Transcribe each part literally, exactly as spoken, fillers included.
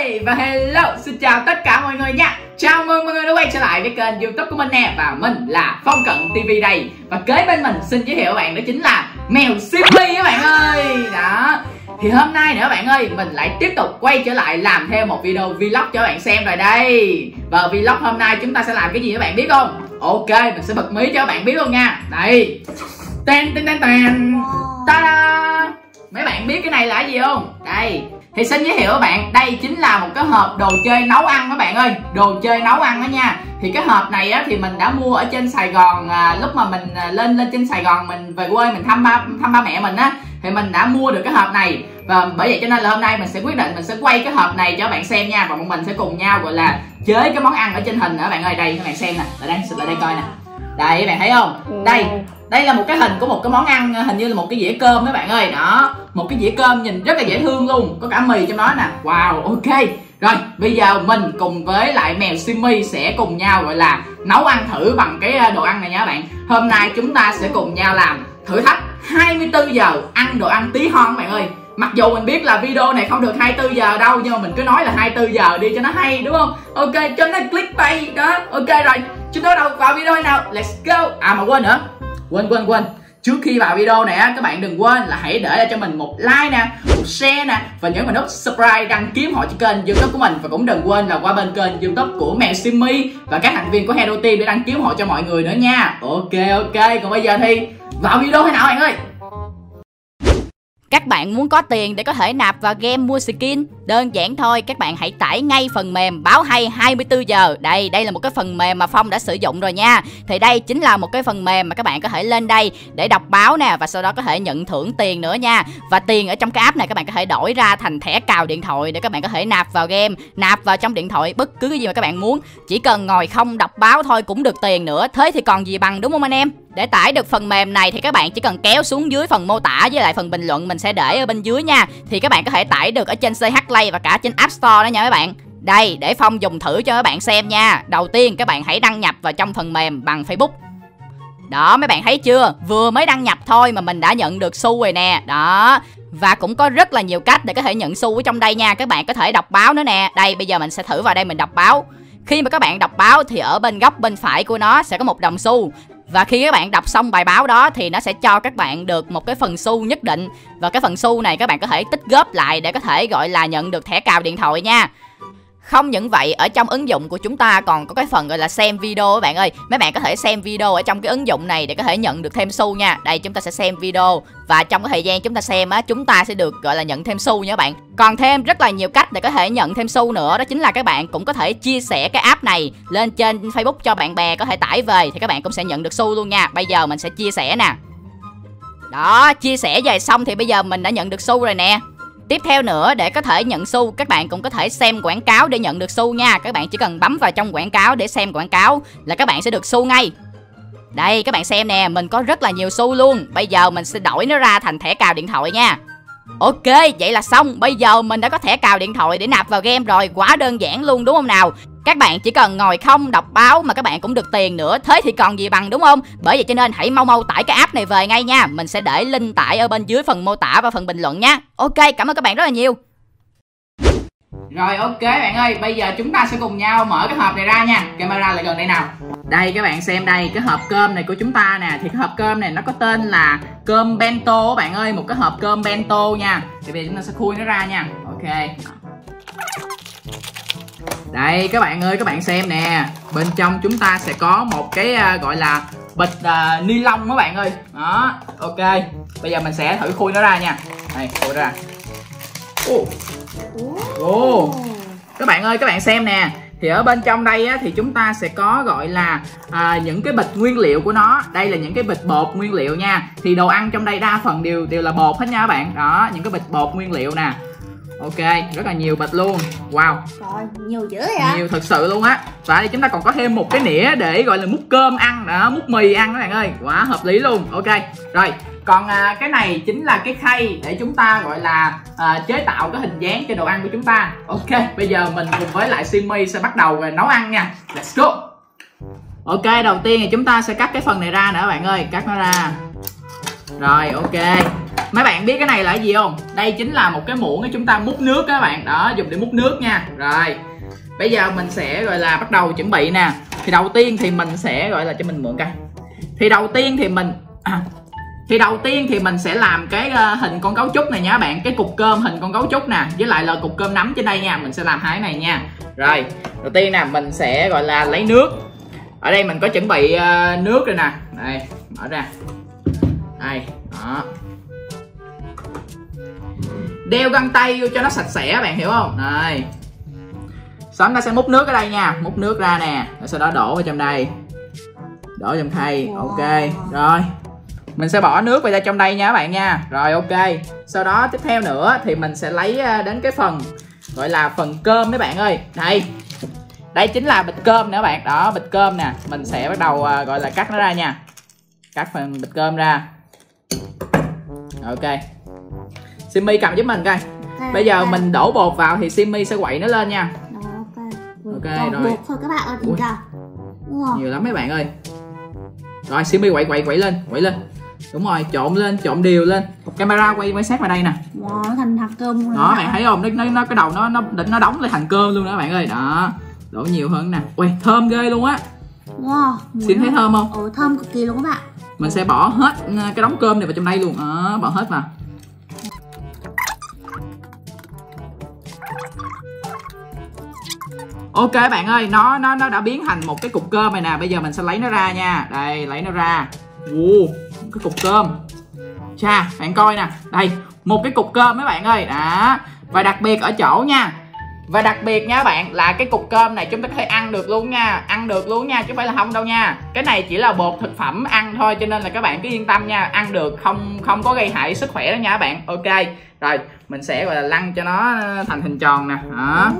Và hello, xin chào tất cả mọi người nha. Chào mừng mọi người đã quay trở lại với kênh YouTube của mình nè. Và mình là Phong Cận ti vi đây. Và kế bên mình xin giới thiệu các bạn đó chính là mèo Simmy các bạn ơi. Đó. Thì hôm nay nữa bạn ơi, mình lại tiếp tục quay trở lại làm thêm một video vlog cho các bạn xem rồi đây. Và vlog hôm nay chúng ta sẽ làm cái gì các bạn biết không? Ok, mình sẽ bật mí cho các bạn biết luôn nha. Đây. Ten ten ten ten. Ta-da. Mấy bạn biết cái này là cái gì không? Đây. Thì xin giới thiệu các bạn, đây chính là một cái hộp đồ chơi nấu ăn các bạn ơi. Đồ chơi nấu ăn đó nha. Thì cái hộp này á, thì mình đã mua ở trên Sài Gòn à, lúc mà mình à, lên lên trên Sài Gòn mình về quê mình thăm ba thăm ba mẹ mình á, thì mình đã mua được cái hộp này. Và bởi vậy cho nên là hôm nay mình sẽ quyết định mình sẽ quay cái hộp này cho các bạn xem nha. Và bọn mình sẽ cùng nhau gọi là chế cái món ăn ở trên hình nữa bạn ơi. Đây các bạn xem nè, lại đây xịt lại đây coi nè. Đây các bạn thấy không? Đây, đây là một cái hình của một cái món ăn, hình như là một cái dĩa cơm các bạn ơi. Đó, một cái dĩa cơm nhìn rất là dễ thương luôn, có cả mì trong đó nè. Wow, ok. Rồi, bây giờ mình cùng với lại mèo Simmy sẽ cùng nhau gọi là nấu ăn thử bằng cái đồ ăn này nha các bạn. Hôm nay chúng ta sẽ cùng nhau làm thử thách hai mươi tư giờ ăn đồ ăn tí hon các bạn ơi. Mặc dù mình biết là video này không được hai mươi tư giờ đâu, nhưng mà mình cứ nói là hai mươi tư giờ đi cho nó hay, đúng không? Ok, cho nó clickbait đó. Ok rồi, chúng ta đầu vào video nào. Let's go. À mà quên nữa, quên quên quên trước khi vào video này á, các bạn đừng quên là hãy để lại cho mình một like nè, một share nè, và nhấn vào nút subscribe đăng ký họ cho kênh YouTube của mình. Và cũng đừng quên là qua bên kênh YouTube của mèo Simmy và các thành viên của Hero Team để đăng ký họ cho mọi người nữa nha. Ok ok, còn bây giờ thì vào video thế nào bạn ơi. Các bạn muốn có tiền để có thể nạp vào game mua skin? Đơn giản thôi, các bạn hãy tải ngay phần mềm báo hay hai mươi tư giờ. Đây, đây là một cái phần mềm mà Phong đã sử dụng rồi nha. Thì đây chính là một cái phần mềm mà các bạn có thể lên đây để đọc báo nè, và sau đó có thể nhận thưởng tiền nữa nha. Và tiền ở trong cái app này các bạn có thể đổi ra thành thẻ cào điện thoại để các bạn có thể nạp vào game, nạp vào trong điện thoại bất cứ cái gì mà các bạn muốn. Chỉ cần ngồi không đọc báo thôi cũng được tiền nữa. Thế thì còn gì bằng, đúng không anh em? Để tải được phần mềm này thì các bạn chỉ cần kéo xuống dưới phần mô tả với lại phần bình luận mình sẽ để ở bên dưới nha. Thì các bạn có thể tải được ở trên xê hát Play và cả trên App Store đó nha các bạn. Đây, để Phong dùng thử cho các bạn xem nha. Đầu tiên các bạn hãy đăng nhập vào trong phần mềm bằng Facebook. Đó, mấy bạn thấy chưa? Vừa mới đăng nhập thôi mà mình đã nhận được xu rồi nè. Đó. Và cũng có rất là nhiều cách để có thể nhận xu ở trong đây nha. Các bạn có thể đọc báo nữa nè. Đây, bây giờ mình sẽ thử vào đây mình đọc báo. Khi mà các bạn đọc báo thì ở bên góc bên phải của nó sẽ có một đồng xu. Và khi các bạn đọc xong bài báo đó thì nó sẽ cho các bạn được một cái phần xu nhất định. Và cái phần xu này các bạn có thể tích góp lại để có thể gọi là nhận được thẻ cào điện thoại nha. Không những vậy, ở trong ứng dụng của chúng ta còn có cái phần gọi là xem video các bạn ơi. Mấy bạn có thể xem video ở trong cái ứng dụng này để có thể nhận được thêm xu nha. Đây, chúng ta sẽ xem video. Và trong cái thời gian chúng ta xem á, chúng ta sẽ được gọi là nhận thêm xu nha các bạn. Còn thêm rất là nhiều cách để có thể nhận thêm xu nữa. Đó chính là các bạn cũng có thể chia sẻ cái app này lên trên Facebook cho bạn bè có thể tải về. Thì các bạn cũng sẽ nhận được xu luôn nha. Bây giờ mình sẽ chia sẻ nè. Đó, chia sẻ về xong thì bây giờ mình đã nhận được xu rồi nè. Tiếp theo nữa, để có thể nhận xu, các bạn cũng có thể xem quảng cáo để nhận được xu nha. Các bạn chỉ cần bấm vào trong quảng cáo để xem quảng cáo là các bạn sẽ được xu ngay. Đây, các bạn xem nè, mình có rất là nhiều xu luôn. Bây giờ mình sẽ đổi nó ra thành thẻ cào điện thoại nha. Ok, vậy là xong. Bây giờ mình đã có thẻ cào điện thoại để nạp vào game rồi. Quá đơn giản luôn đúng không nào? Các bạn chỉ cần ngồi không đọc báo mà các bạn cũng được tiền nữa. Thế thì còn gì bằng, đúng không? Bởi vậy cho nên hãy mau mau tải cái app này về ngay nha. Mình sẽ để link tải ở bên dưới phần mô tả và phần bình luận nha. Ok, cảm ơn các bạn rất là nhiều. Rồi ok bạn ơi, bây giờ chúng ta sẽ cùng nhau mở cái hộp này ra nha. Camera lại gần đây nào. Đây các bạn xem đây, cái hộp cơm này của chúng ta nè. Thì cái hộp cơm này nó có tên là cơm bento các bạn ơi. Một cái hộp cơm bento nha. Thì bây giờ chúng ta sẽ khui nó ra nha. Ok. Đây các bạn ơi, các bạn xem nè. Bên trong chúng ta sẽ có một cái uh, gọi là bịch uh, ni lông các bạn ơi. Đó, ok. Bây giờ mình sẽ thử khui nó ra nha. Đây, khui nó ra. Ồ. Ồ. Các bạn ơi, các bạn xem nè. Thì ở bên trong đây á, thì chúng ta sẽ có gọi là à, những cái bịch nguyên liệu của nó. Đây là những cái bịch bột nguyên liệu nha. Thì đồ ăn trong đây đa phần đều đều là bột hết nha các bạn. Đó, những cái bịch bột nguyên liệu nè. Ok, rất là nhiều bịch luôn. Wow. Trời, nhiều dữ vậy hả? Nhiều thật sự luôn á. Và đây chúng ta còn có thêm một cái nĩa để gọi là múc cơm ăn, đó, múc mì ăn các bạn ơi. Quá hợp lý luôn. Ok. Rồi, còn à, cái này chính là cái khay để chúng ta gọi là à, chế tạo cái hình dáng cho đồ ăn của chúng ta. Ok, bây giờ mình cùng với lại Simmy sẽ bắt đầu nấu ăn nha. Let's go. Ok, đầu tiên thì chúng ta sẽ cắt cái phần này ra nữa các bạn ơi, cắt nó ra. Rồi, ok. mấy bạn biết cái này là cái gì không? Đây chính là một cái muỗng để chúng ta múc nước các bạn. Đó, dùng để múc nước nha. Rồi bây giờ mình sẽ gọi là bắt đầu chuẩn bị nè. Thì đầu tiên thì mình sẽ gọi là cho mình mượn cây. Thì đầu tiên thì mình à, Thì đầu tiên thì mình sẽ làm cái uh, hình con gấu trúc này nha các bạn. Cái cục cơm hình con gấu trúc nè, với lại là cục cơm nắm trên đây nha. Mình sẽ làm hai cái này nha. Rồi đầu tiên nè, mình sẽ gọi là lấy nước. Ở đây mình có chuẩn bị uh, nước rồi nè. Đây, mở ra. Đây, đó. Đeo găng tay vô cho nó sạch sẽ bạn hiểu không? Đây. Sau đó ta sẽ múc nước ở đây nha. Múc nước ra nè, rồi sau đó đổ vào trong đây. Đổ trong khay. Ok, rồi mình sẽ bỏ nước vào trong đây nha các bạn nha. Rồi ok. Sau đó tiếp theo nữa thì mình sẽ lấy đến cái phần gọi là phần cơm mấy bạn ơi. Đây. Đây chính là bịch cơm nè các bạn. Đó, bịch cơm nè. Mình sẽ bắt đầu gọi là cắt nó ra nha. Cắt phần bịch cơm ra. Ok. Simmy cầm giúp mình coi. Okay, bây giờ okay. Mình đổ bột vào thì Simmy sẽ quậy nó lên nha. Rồi ok. Ok rồi. Bột thôi các bạn ơi, đừng chờ. Nhiều lắm mấy bạn ơi. Rồi Simmy quậy quậy quậy lên, quậy lên. Đúng rồi, trộn lên, trộn đều lên. Camera quay quay sát vào đây nè. Wow, nó thành hạt cơm luôn. Đó, bạn thấy không? Nó nó, nó cái đầu nó nó định nó đóng lên thành cơm luôn đó bạn ơi. Đó. Đổ nhiều hơn nè. Ui, thơm ghê luôn á. Wow. Xin thấy thơm không? Ồ, thơm cực kỳ luôn các bạn. Mình sẽ bỏ hết cái đống cơm này vào trong đây luôn. Đó, bỏ hết vào. Ok bạn ơi, nó nó nó đã biến thành một cái cục cơm này nè. Bây giờ mình sẽ lấy nó ra nha. Đây, lấy nó ra. Wow, cái cục cơm. Chà, bạn coi nè. Đây, một cái cục cơm mấy bạn ơi. Đó. Và đặc biệt ở chỗ nha. Và đặc biệt nha các bạn, là cái cục cơm này chúng ta có thể ăn được luôn nha. Ăn được luôn nha, chứ không phải là không đâu nha. Cái này chỉ là bột thực phẩm ăn thôi, cho nên là các bạn cứ yên tâm nha. Ăn được, không không có gây hại sức khỏe đó nha các bạn. Ok. Rồi, mình sẽ gọi là lăn cho nó thành hình tròn nè. Đó.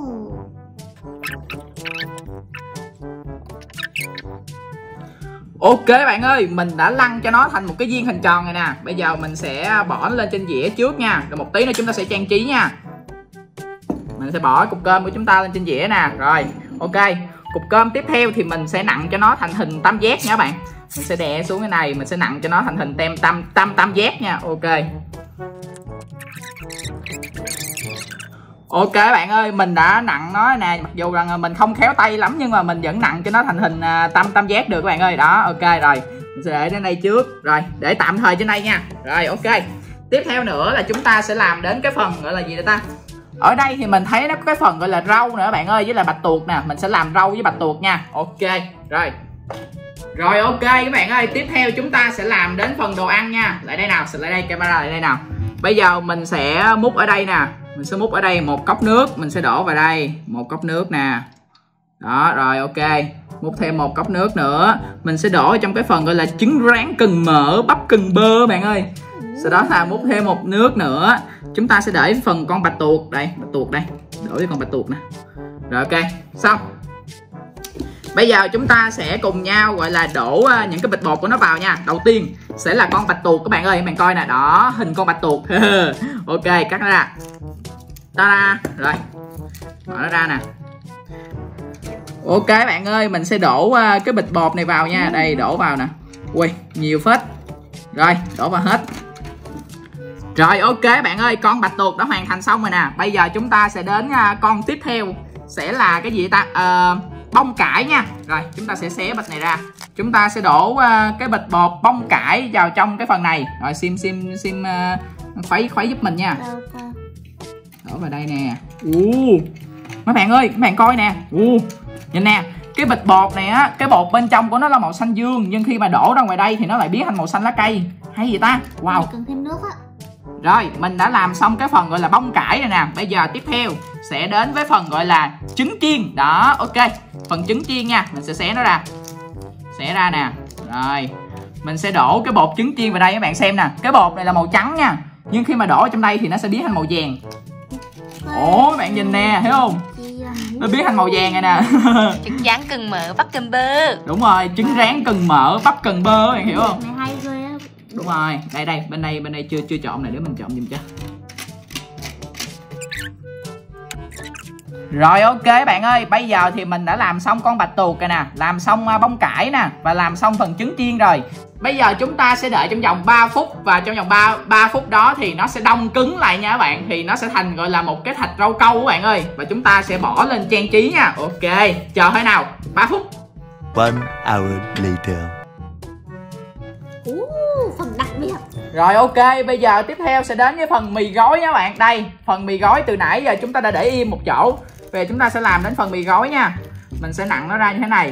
Ok bạn ơi, mình đã lăn cho nó thành một cái viên hình tròn này nè. Bây giờ mình sẽ bỏ nó lên trên dĩa trước nha. Rồi một tí nữa chúng ta sẽ trang trí nha. Mình sẽ bỏ cục cơm của chúng ta lên trên dĩa nè. Rồi, ok. Cục cơm tiếp theo thì mình sẽ nặn cho nó thành hình tam giác nha các bạn. Mình sẽ đè xuống cái này, mình sẽ nặn cho nó thành hình tem tam tam tam giác nha. Ok. Ok bạn ơi, mình đã nặn nó nè, mặc dù rằng mình không khéo tay lắm nhưng mà mình vẫn nặn cho nó thành hình tam tam giác được các bạn ơi. Đó, ok rồi. Mình sẽ để đến đây trước. Rồi, để tạm thời trên đây nha. Rồi, ok. Tiếp theo nữa là chúng ta sẽ làm đến cái phần gọi là gì đây ta? Ở đây thì mình thấy nó có cái phần gọi là rau nữa bạn ơi, với là bạch tuộc nè. Mình sẽ làm rau với bạch tuộc nha. Ok, rồi. Rồi ok các bạn ơi, tiếp theo chúng ta sẽ làm đến phần đồ ăn nha. Lại đây nào, lại đây, camera lại đây nào. Bây giờ mình sẽ múc ở đây nè. Mình sẽ múc ở đây một cốc nước. Mình sẽ đổ vào đây một cốc nước nè. Đó, rồi ok. Múc thêm một cốc nước nữa. Mình sẽ đổ trong cái phần gọi là trứng rán cần mỡ, bắp cần bơ bạn ơi. Sau đó là múc thêm một nước nữa. Chúng ta sẽ để phần con bạch tuộc. Đây, bạch tuộc đây. Đổ với con bạch tuộc nè. Rồi ok, xong. Bây giờ chúng ta sẽ cùng nhau gọi là đổ những cái bịch bột của nó vào nha. Đầu tiên sẽ là con bạch tuộc các bạn ơi. Các bạn coi nè, đó, hình con bạch tuộc. Ok, cắt nó ra. Ta-da. Rồi, bỏ nó ra nè. Ok bạn ơi, mình sẽ đổ cái bịch bột này vào nha. Đây, đổ vào nè. Ui, nhiều phết. Rồi, đổ vào hết. Rồi ok bạn ơi, con bạch tuộc đã hoàn thành xong rồi nè. Bây giờ chúng ta sẽ đến con tiếp theo. Sẽ là cái gì ta? Ờ, bông cải nha. Rồi, chúng ta sẽ xé bịch này ra. Chúng ta sẽ đổ cái bịch bột bông cải vào trong cái phần này. Rồi, Sim Sim Sim uh, khuấy khuấy giúp mình nha. Đổ vào đây nè. uh, Mấy bạn ơi, các bạn coi nè. uh, Nhìn nè, cái bịch bột này á, cái bột bên trong của nó là màu xanh dương, nhưng khi mà đổ ra ngoài đây thì nó lại biến thành màu xanh lá cây. Hay gì ta? Wow. Cần thêm nước á. Rồi, mình đã làm xong cái phần gọi là bông cải này nè. Bây giờ tiếp theo sẽ đến với phần gọi là trứng chiên. Đó, ok. Phần trứng chiên nha, mình sẽ xé nó ra. Xé ra nè. Rồi, mình sẽ đổ cái bột trứng chiên vào đây các bạn xem nè. Cái bột này là màu trắng nha, nhưng khi mà đổ trong đây thì nó sẽ biến thành màu vàng. Ồ, các bạn nhìn nè, thấy không? Nó biến thành màu vàng này nè. Trứng rán cần mỡ, bắp cần bơ. Đúng rồi, trứng rán cần mỡ, bắp cần bơ, bạn hiểu không? Này hay ghê á. Đúng rồi, đây đây, bên đây bên đây chưa chưa trộn này, để mình trộn giùm cho. Rồi ok bạn ơi, bây giờ thì mình đã làm xong con bạch tuộc rồi nè, làm xong bông cải nè, và làm xong phần trứng chiên rồi. Bây giờ chúng ta sẽ đợi trong vòng ba phút. Và trong vòng ba phút đó thì nó sẽ đông cứng lại nha các bạn. Thì nó sẽ thành gọi là một cái thạch rau câu các bạn ơi. Và chúng ta sẽ bỏ lên trang trí nha. Ok, chờ thôi nào, ba phút. One hour later. uh, Phần đặc biệt. Rồi ok, bây giờ tiếp theo sẽ đến với phần mì gói nha các bạn. Đây, phần mì gói từ nãy giờ chúng ta đã để im một chỗ. Về chúng ta sẽ làm đến phần mì gói nha. Mình sẽ nặn nó ra như thế này.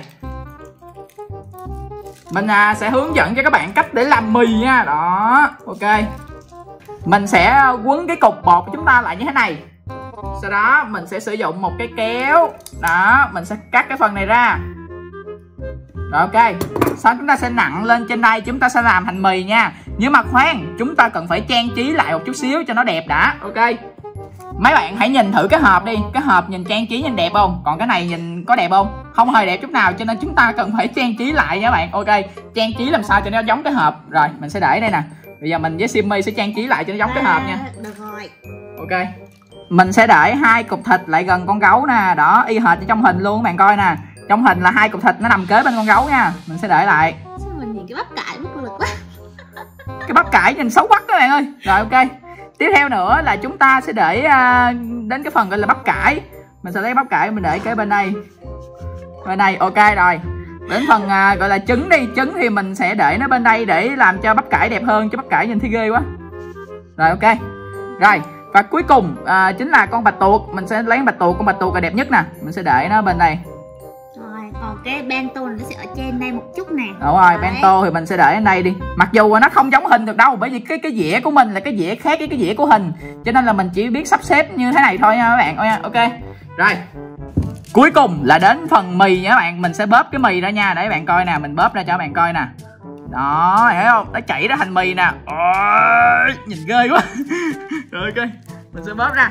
Mình à, sẽ hướng dẫn cho các bạn cách để làm mì nha. Đó, ok. Mình sẽ quấn cái cục bột của chúng ta lại như thế này. Sau đó mình sẽ sử dụng một cái kéo. Đó, mình sẽ cắt cái phần này ra. Rồi ok. Sau chúng ta sẽ nặn lên trên đây. Chúng ta sẽ làm thành mì nha. Nhưng mà khoan, chúng ta cần phải trang trí lại một chút xíu cho nó đẹp đã. Ok. Mấy bạn hãy nhìn thử cái hộp đi. Cái hộp nhìn trang trí nhìn đẹp không? Còn cái này nhìn có đẹp không? Không hề đẹp chút nào. Cho nên chúng ta cần phải trang trí lại nha các bạn. Ok, trang trí làm sao cho nó giống cái hộp. Rồi mình sẽ để đây nè. Bây giờ mình với Simmy sẽ trang trí lại cho nó giống cái hộp nha. Được rồi. Ok. Mình sẽ để hai cục thịt lại gần con gấu nè. Đó, y hệt như trong hình luôn các bạn coi nè. Trong hình là hai cục thịt nó nằm kế bên con gấu nha. Mình sẽ để lại. Sao mình nhìn cái bắp cải bất lực quá. Cái bắp cải nhìn xấu quắc các bạn ơi. Rồi ok. Tiếp theo nữa là chúng ta sẽ để uh, đến cái phần gọi là bắp cải. Mình sẽ lấy bắp cải mình để kế bên đây. Bên đây, ok rồi. Đến phần uh, gọi là trứng đi. Trứng thì mình sẽ để nó bên đây để làm cho bắp cải đẹp hơn. Chứ bắp cải nhìn thấy ghê quá. Rồi ok. Rồi, và cuối cùng uh, chính là con bạch tuộc. Mình sẽ lấy bạch tuộc, con bạch tuộc là đẹp nhất nè. Mình sẽ để nó bên đây. Rồi, còn cái bento nó sẽ ở trên đây một chút nè. Đúng rồi, bento thì mình sẽ để ở đây đi. Mặc dù nó không giống hình được đâu. Bởi vì cái cái dĩa của mình là cái dĩa khác với cái dĩa của hình. Cho nên là mình chỉ biết sắp xếp như thế này thôi nha các bạn. Ok. Rồi. Cuối cùng là đến phần mì nha các bạn. Mình sẽ bóp cái mì ra nha. Để các bạn coi nè. Mình bóp ra cho các bạn coi nè. Đó, thấy không? Nó chảy ra thành mì nè. Ôi, nhìn ghê quá. Rồi ok. Mình sẽ bóp ra.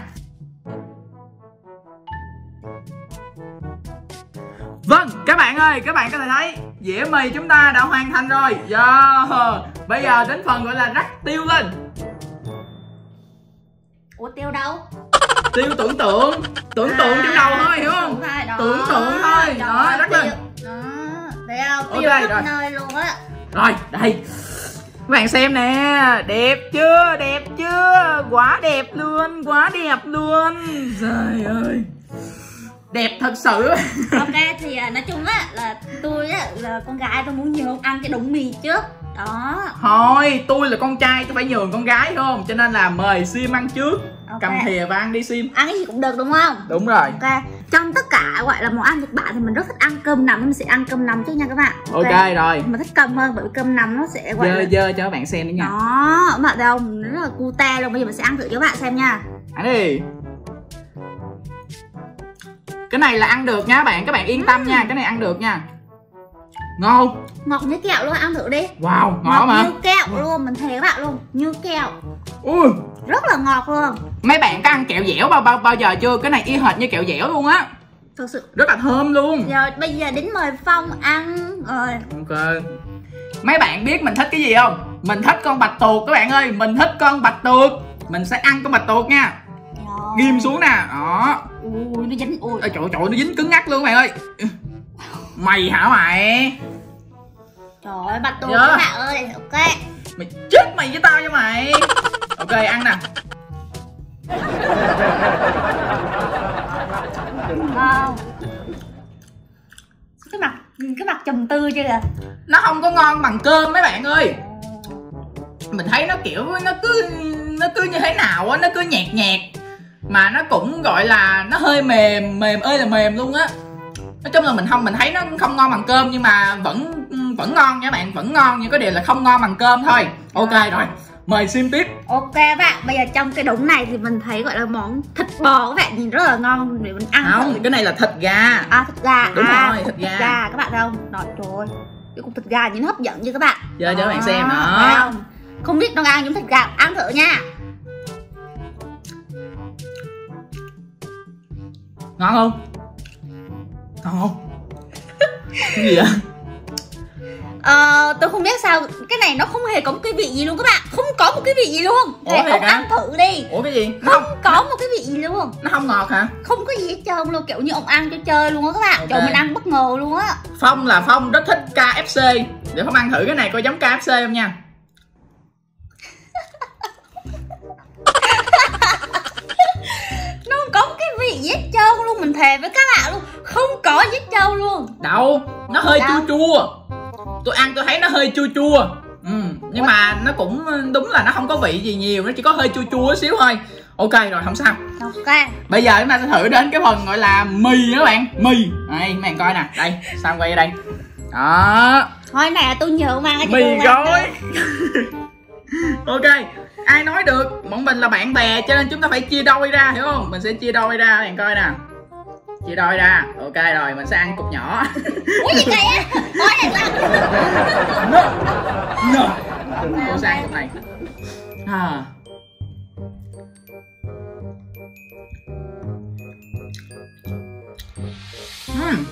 Vâng, các bạn ơi, các bạn có thể thấy dĩa mì chúng ta đã hoàn thành rồi. Yeah. Bây giờ đến phần gọi là rắc tiêu lên. Ủa tiêu đâu? Tiêu tưởng tượng. Tưởng tượng trong đầu thôi, hiểu không? Đó. Tưởng tượng thôi. Đó, rắc lên. Đó, thấy không? Ok, Tiêu khắp rồi. nơi luôn á. Rồi, đây. Các bạn xem nè. Đẹp chưa? Đẹp chưa? Quá đẹp luôn. Quá đẹp luôn. Trời ơi. Đẹp thật sự. Ok thì à, nói chung á là tôi á là con gái, tôi muốn nhường ăn cái đống mì trước. Đó. Thôi, tôi là con trai, tôi phải nhường con gái đúng không? Cho nên là mời Sim ăn trước. Ok. Cầm thìa và ăn đi Sim. Ăn cái gì cũng được đúng không? Đúng rồi. Ok. Trong tất cả gọi là món ăn Nhật Bản thì mình rất thích ăn cơm nằm, nên mình sẽ ăn cơm nằm trước nha các bạn. Ok, rồi. Mình thích cơm hơn bởi vì cơm nằm nó sẽ gọi Dơ là... dơ cho các bạn xem đi nha. Đó, các bạn thấy không? Nó rất là cute luôn. Bây giờ mình sẽ ăn thử cho các bạn xem nha. Ăn đi. Cái này là ăn được nha các bạn, các bạn yên tâm nha, cái này ăn được nha. Ngon không? Ngọt như kẹo luôn, ăn thử đi. Wow, ngọt, ngọt mà. Như kẹo luôn, mình thề các bạn luôn, như kẹo. Ui, rất là ngọt luôn. Mấy bạn có ăn kẹo dẻo bao bao bao giờ chưa? Cái này y hệt như kẹo dẻo luôn á. Thật sự. Rất là thơm luôn. Rồi bây giờ đến mời Phong ăn rồi. Ok. Mấy bạn biết mình thích cái gì không? Mình thích con bạch tuộc các bạn ơi, mình thích con bạch tuộc. Mình sẽ ăn con bạch tuộc nha. Rồi. Ghim xuống nè, đó. Ui nó dính, ui. Ôi trời trời, nó dính cứng ngắc luôn các bạn ơi. Mày hả mày? Trời ơi, bạch tuộc Dạ. các bạn ơi. Ok. Mày chết mày với tao cho mày. Ok, ăn nè. Wow. Cái mặt, cái mặt trầm tư chưa kìa. Nó không có ngon bằng cơm mấy bạn ơi. Mình thấy nó kiểu nó cứ nó cứ như thế nào á, nó cứ nhạt nhạt mà nó cũng gọi là nó hơi mềm, mềm ơi là mềm luôn á. Nói chung là mình không mình thấy nó không ngon bằng cơm, nhưng mà vẫn vẫn ngon nha các bạn, vẫn ngon, nhưng có điều là không ngon bằng cơm thôi. Ok rồi, mời Sim tiếp. Ok các bạn, bây giờ trong cái đống này thì mình thấy gọi là món thịt bò, các bạn nhìn rất là ngon để mình ăn. Không, thử. cái này là thịt gà. À thịt gà. Đúng à, rồi, thịt gà. Thịt gà các bạn thấy không? Rồi trời ơi, cái cục thịt gà nhìn hấp dẫn chưa các bạn? Giờ cho các bạn xem Thấy đó. không? Không biết nó ăn giống thịt gà, ăn thử nha. Ngon không? Ngon không? Cái gì vậy? Ờ, tôi không biết sao cái này nó không hề có một cái vị gì luôn các bạn, không có một cái vị gì luôn. Ủa, Để thiệt ông hả? ăn thử đi. Ủa cái gì? Nó Không không, có một cái vị gì luôn. nó không ngọt hả? Không có gì hết trơn luôn, kiểu như ông ăn cho chơi luôn á các bạn. Ok. Kiểu mình ăn bất ngờ luôn á. Phong là Phong rất thích ca ép xê. Để Phong ăn thử cái này coi giống ca ép xê không nha. Nó không có một cái vị gì hết trơn luôn, mình thề với các bạn luôn. Không có gì hết trơn luôn. Đâu, nó hơi Đâu? chua chua. Tôi ăn tôi thấy nó hơi chua chua. Ừ, nhưng mà nó cũng đúng là nó không có vị gì nhiều, nó chỉ có hơi chua chua xíu thôi. Ok rồi, không sao. Ok. Bây giờ chúng ta sẽ thử đến cái phần gọi là mì đó các bạn. Mì. Đây, mấy bạn coi nè. Đây, sao quay ở đây. Đó. Thôi này là tôi nhớ mang cái Mì gói. Ok. Ai nói được, bọn mình là bạn bè cho nên chúng ta phải chia đôi ra, hiểu không? Mình sẽ chia đôi ra, các bạn coi nè. Chia đôi ra. Ok rồi, mình sẽ ăn cục nhỏ. Ủa gì vậy á? Nói này sao? No. No. Tôi sẽ ăn cục này. À. Uhm.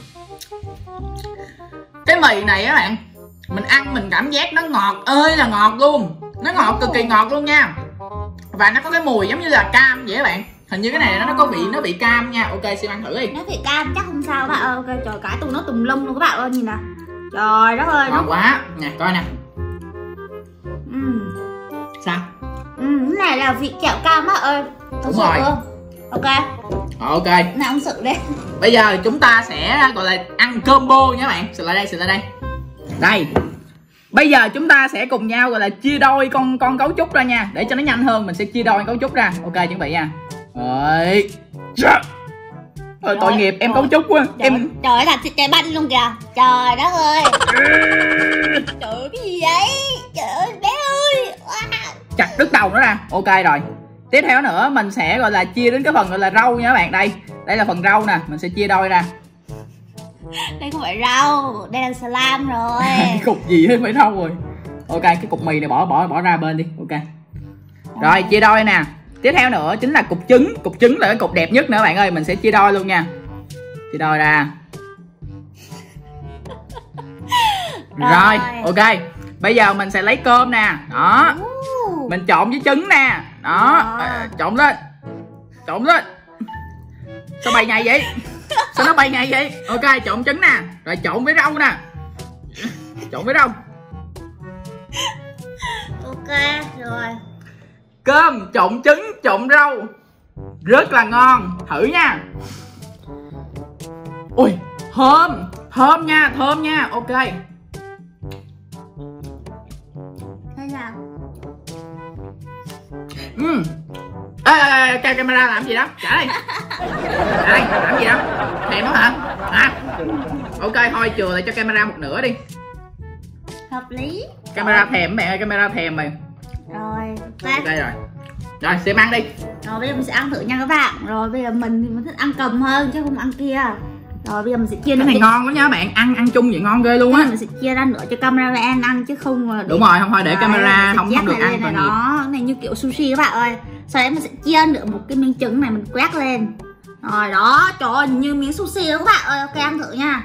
Cái mì này á bạn, mình ăn mình cảm giác nó ngọt ơi là ngọt luôn. Nó ngọt cực kỳ ngọt luôn nha. Và nó có cái mùi giống như là cam vậy các bạn. Hình như cái này nó có vị nó bị cam nha. Ok, xin ăn thử đi. Nó bị cam chắc không sao các bạn ơi. Ok, trời cái tụi nó tùm lum luôn các bạn ơi, nhìn nè. Trời đất ơi, Ngọt nó quá. Nè, coi nè. ừ. Sao? Ừ, cái này là vị kẹo cam á ơi. Thật Đúng sự rồi. luôn. Ok, Ok. nào ông sự đi. Bây giờ chúng ta sẽ gọi là ăn combo nha các bạn. Sự lại đây, sự lại đây. Đây. Bây giờ chúng ta sẽ cùng nhau gọi là chia đôi con con cấu trúc ra nha. Để cho nó nhanh hơn mình sẽ chia đôi cấu trúc ra. Ok, chuẩn bị nha. Rồi. Thôi tội nghiệp em cấu trúc quá. Trời, Em trời ơi, làm thịt trái banh luôn kìa. Trời đất ơi. Trời ơi, cái gì vậy? Trời ơi, bé ơi. Wow. chặt đứt đầu nó ra. Ok rồi. Tiếp theo nữa mình sẽ gọi là chia đến cái phần gọi là rau nha các bạn. Đây, đây là phần rau nè, mình sẽ chia đôi ra. Đây không phải rau, đây là salam rồi. Cái cục gì hết phải rau rồi. Ok, cái cục mì này bỏ bỏ bỏ ra bên đi. Ok. Rồi, chia đôi nè. Tiếp theo nữa chính là cục trứng. Cục trứng là cái cục đẹp nhất nữa bạn ơi, mình sẽ chia đôi luôn nha. Chia đôi ra. Rồi, ok. Bây giờ mình sẽ lấy cơm nè. Đó. Mình trộn với trứng nè. Đó, à, trộn lên. Trộn lên. Sao bay nhầy vậy? Sao nó bay nhầy vậy? Ok, trộn trứng nè. Rồi trộn với rau nè. Trộn với rau. Ok, rồi. Cơm, trộn trứng, trộn rau. Rất là ngon. Thử nha. Ui, thơm. Thơm nha, thơm nha. Ok. Thế nào? Ừ. Ê, ê, ê, camera làm gì đó? Trả đây. Trả đây, làm gì đó? Thèm đó hả? À. Ok, thôi chừa lại cho camera một nửa đi. Hợp lý. Camera thèm mẹ ơi, camera thèm mày. Rồi, ok. Ok rồi. Rồi, xem ăn đi. Rồi bây giờ mình sẽ ăn thử nha các bạn. Rồi bây giờ mình thì mình thích ăn cầm hơn chứ không ăn kia. Rồi bây giờ mình sẽ chia Cái này cho... ngon lắm nha bạn, ăn ăn chung vậy ngon ghê luôn á. Mình sẽ chia ra nữa cho cameraman ăn chứ không mà để... Đúng rồi, không thôi để Rồi, camera mình sẽ không chét không được lại ăn lên tội này nghiệp. đó. Cái này như kiểu sushi các bạn ơi. Sau đấy mình sẽ chia nữa một cái miếng trứng này mình quét lên. Rồi đó, trời ơi như miếng sushi đó các bạn ơi. Ok, ăn thử nha.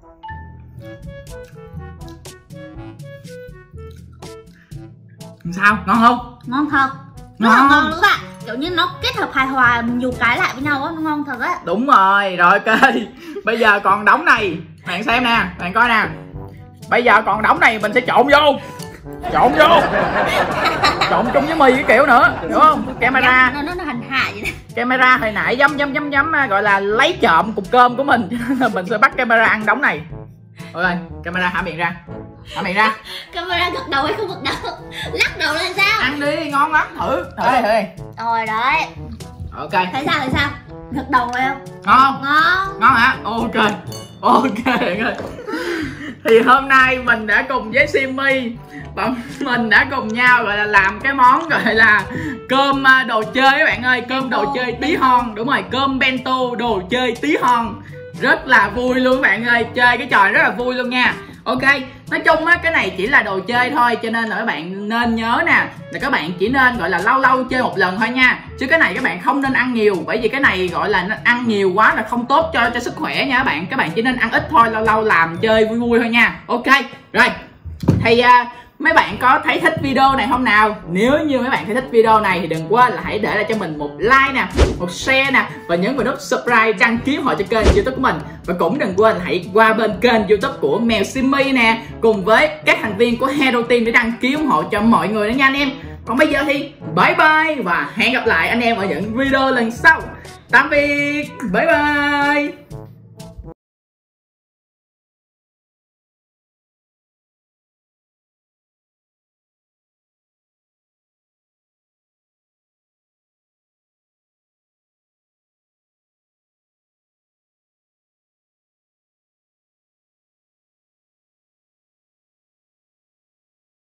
Sao? Ngon không? Ngon thật. Rất là ngon luôn các bạn. Kiểu như nó kết hợp hài hòa nhiều cái lại với nhau á, nó ngon thật á. Đúng rồi, rồi ok. Bây giờ còn đống này. Bạn xem nè, bạn coi nè. Bây giờ còn đống này mình sẽ trộn vô. Trộn vô. Trộn chung với mì cái kiểu nữa, đúng không? Camera. Nó nó, nó hành hạ vậy đó. Camera hồi nãy dám dám dám dám gọi là lấy trộm cục cơm của mình, cho nên là mình sẽ bắt camera ăn đống này. Ok, camera hả miệng ra. Hả miệng ra. Camera gật đầu hay không gật đầu? Lắc đầu lên sao? Ăn đi, ngon lắm, thử. Thử đi, thử đi. Rồi đấy. Ok. Thấy sao, thấy sao? Gật đầu rồi không? Ngon. Ngon. Ngon hả? Ok. Ok bạn ơi. Thì hôm nay mình đã cùng với Simmy, bọn mình đã cùng nhau gọi là làm cái món gọi là cơm đồ chơi các bạn ơi. Cơm đồ chơi tí hon. Đúng rồi, cơm bento đồ chơi tí hon. Rất là vui luôn các bạn ơi. Chơi cái trò rất là vui luôn nha. Ok, nói chung á cái này chỉ là đồ chơi thôi, cho nên là các bạn nên nhớ nè là các bạn chỉ nên gọi là lâu lâu chơi một lần thôi nha. Chứ cái này các bạn không nên ăn nhiều, bởi vì cái này gọi là ăn nhiều quá là không tốt cho cho sức khỏe nha các bạn. Các bạn chỉ nên ăn ít thôi, lâu lâu làm chơi vui vui thôi nha. Ok, rồi thì uh, mấy bạn có thấy thích video này không nào? Nếu như mấy bạn thấy thích video này thì đừng quên là hãy để lại cho mình một like nè, một share nè, và nhấn vào nút subscribe, đăng ký họ cho kênh YouTube của mình. Và cũng đừng quên là hãy qua bên kênh YouTube của Mèo Simmy nè, cùng với các thành viên của Hero Team để đăng ký ủng hộ cho mọi người nữa nha anh em. Còn bây giờ thì bye bye và hẹn gặp lại anh em ở những video lần sau. Tạm biệt, bye bye.